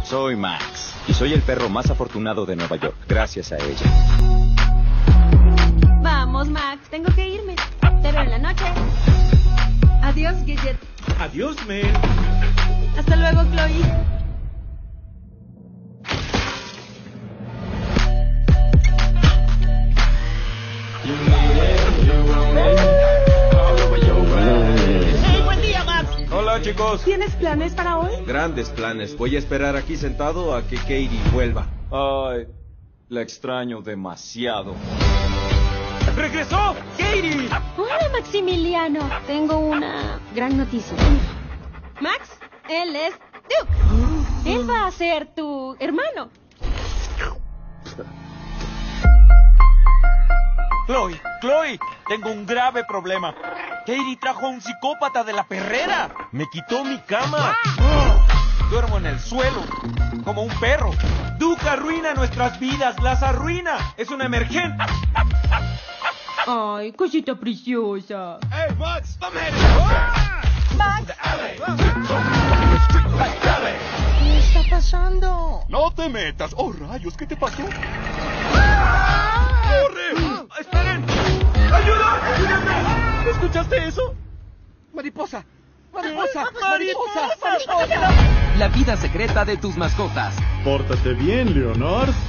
Soy Max y soy el perro más afortunado de Nueva York, gracias a ella. Vamos, Max, tengo que irme. Te veo en la noche. Adiós, Gidget. Adiós, Mel. Hasta luego, Chloe. ¡Hey, buen día, Max! Hola, chicos. ¿Tienes planes para hoy? Grandes planes. Voy a esperar aquí sentado a que Katie vuelva. Ay, la extraño demasiado. ¡Regresó! ¡Katie! Hola, Maximiliano. Tengo una gran noticia. Max, él es Duke. Él va a ser tu hermano. Chloe, tengo un grave problema. Katie trajo a un psicópata de la perrera. Me quitó mi cama. Duermo en el suelo, como un perro. Duke arruina nuestras vidas, las arruina. Es una emergencia. Ay, cosita preciosa. ¡Hey, Max! ¿Qué está pasando? ¡No te metas! ¡Oh, rayos! ¿Qué te pasó? ¡Corre! ¡Esperen! ¡Ayuda! ¡Ayúdame! ¿Escuchaste eso? ¡Mariposa! ¡Mariposa! La vida secreta de tus mascotas. Pórtate bien, Leonard.